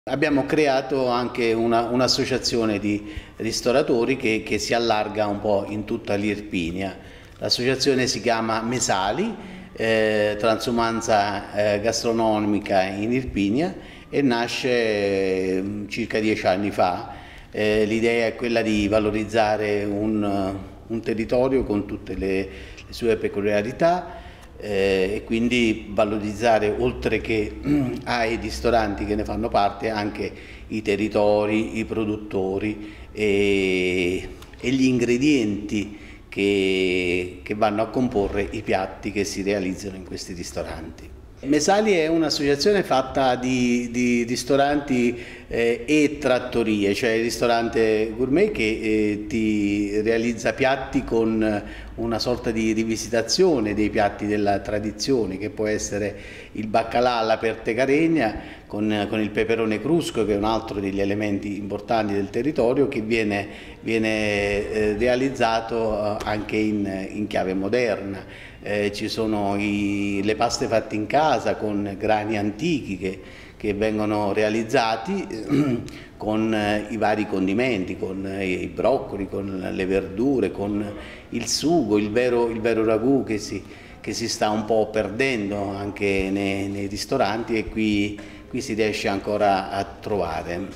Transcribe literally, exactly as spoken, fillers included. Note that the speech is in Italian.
Abbiamo creato anche un'associazione di ristoratori che, che si allarga un po' in tutta l'Irpinia. L'associazione si chiama Mesali, eh, Transumanza eh, Gastronomica in Irpinia, e nasce eh, circa dieci anni fa. Eh, l'idea è quella di valorizzare un, un territorio con tutte le, le sue peculiarità, Eh, e quindi valorizzare, oltre che ai ristoranti che ne fanno parte, anche i territori, i produttori e, e gli ingredienti che, che vanno a comporre i piatti che si realizzano in questi ristoranti. Mesali è un'associazione fatta di, di ristoranti eh, e trattorie, cioè il ristorante gourmet che eh, ti realizza piatti con una sorta di rivisitazione dei piatti della tradizione, che può essere il baccalà alla pertecaregna con, con il peperone crusco, che è un altro degli elementi importanti del territorio, che viene, viene eh, realizzato anche in, in chiave moderna. Eh, ci sono i, le paste fatte in casa con grani antichi che, che vengono realizzati eh, con eh, i vari condimenti, con eh, i broccoli, con le verdure, con il sugo, il vero, il vero ragù che si, che si sta un po' perdendo anche nei, nei ristoranti, e qui, qui si riesce ancora a trovare.